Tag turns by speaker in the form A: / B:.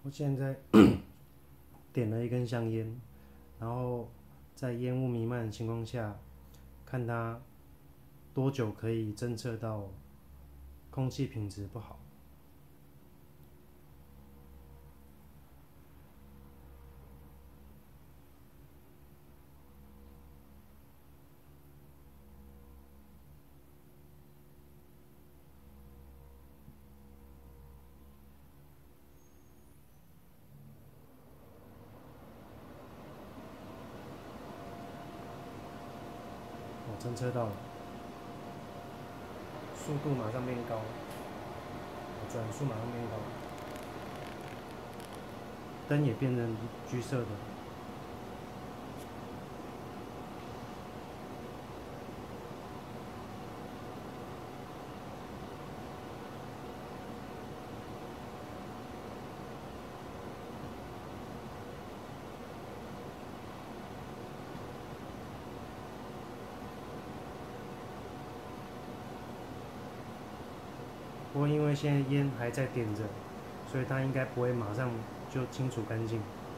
A: 我现在点了一根香烟，然后在烟雾弥漫的情况下，看它多久可以侦测到空气品质不好。我侦测到了，速度马上变高，转速马上变高，灯也变成橘色的。不过因为现在烟还在点着，所以它应该不会马上就清除干净。